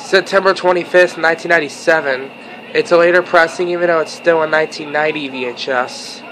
September 25th, 1997. It's a later pressing even though it's still a 1990 VHS.